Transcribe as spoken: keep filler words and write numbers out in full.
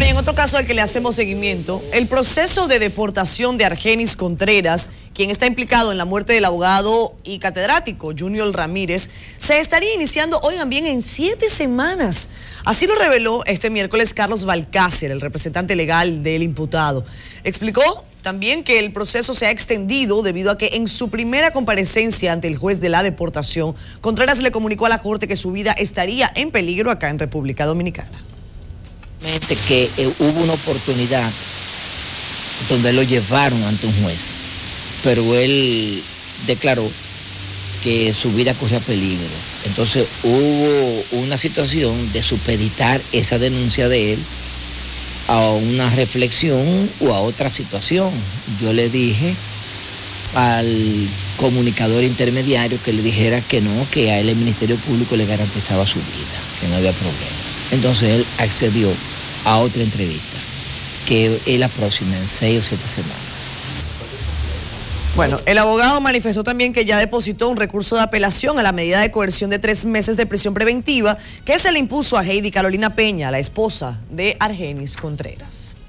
En otro caso al que le hacemos seguimiento, el proceso de deportación de Argenis Contreras, quien está implicado en la muerte del abogado y catedrático Junior Ramírez, se estaría iniciando, oigan bien, en siete semanas. Así lo reveló este miércoles Carlos Balcácer, el representante legal del imputado. Explicó también que el proceso se ha extendido debido a que en su primera comparecencia ante el juez de la deportación, Contreras le comunicó a la Corte que su vida estaría en peligro acá en República Dominicana. Que eh, hubo una oportunidad donde lo llevaron ante un juez, pero él declaró que su vida corría peligro. Entonces hubo una situación de supeditar esa denuncia de él a una reflexión o a otra situación. Yo le dije al comunicador intermediario que le dijera que no, que a él el Ministerio Público le garantizaba su vida, que no había problema. Entonces él accedió a otra entrevista, que es la próxima, en seis o siete semanas. Bueno, el abogado manifestó también que ya depositó un recurso de apelación a la medida de coerción de tres meses de prisión preventiva que se le impuso a Heidi Carolina Peña, la esposa de Argenis Contreras.